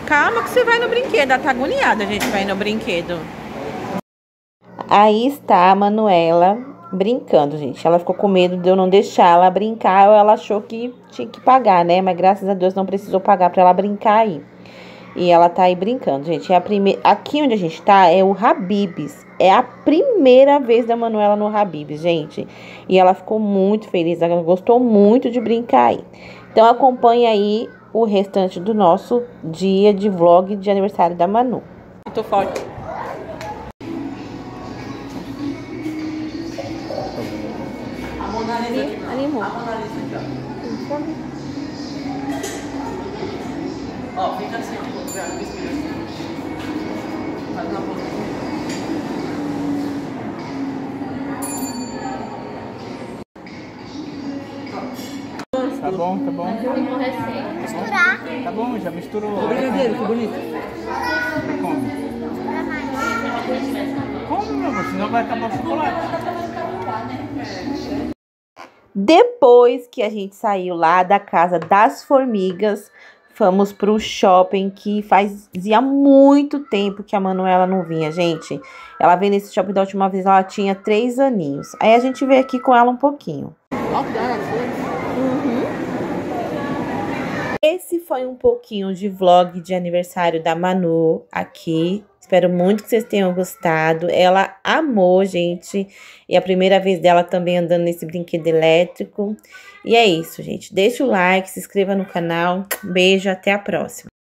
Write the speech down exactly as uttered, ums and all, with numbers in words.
Calma que você vai no brinquedo. Ela tá agoniada, a gente vai no brinquedo. Aí está a Manuela brincando, gente. Ela ficou com medo de eu não deixar ela brincar. Ou ela achou que tinha que pagar, né? Mas graças a Deus não precisou pagar pra ela brincar aí. E ela tá aí brincando, gente. É a primeira... Aqui onde a gente tá é o Habib's. É a primeira vez da Manuela no Habib's, gente. E ela ficou muito feliz. Ela gostou muito de brincar aí. Então acompanhe aí o restante do nosso dia de vlog de aniversário da Manu. Eu tô forte. A Mona Lisa. Animou. A Mona Lisa aqui, ó. Ó, fica assim, ó. Faz uma pose. Tá bom, tá bom. Misturar. Tá bom, já misturou. O brigadeiro, que bonito. Come. Come, meu amor, senão vai acabar o chocolate. Depois que a gente saiu lá da casa das formigas, fomos pro shopping, que fazia muito tempo que a Manuela não vinha, gente. Ela veio nesse shopping da última vez, ela tinha três aninhos. Aí a gente veio aqui com ela um pouquinho. Uhum. Esse foi um pouquinho de vlog de aniversário da Manu aqui. Espero muito que vocês tenham gostado. Ela amou, gente. E a primeira vez dela também andando nesse brinquedo elétrico. E é isso, gente. Deixa o like, se inscreva no canal. Beijo, até a próxima.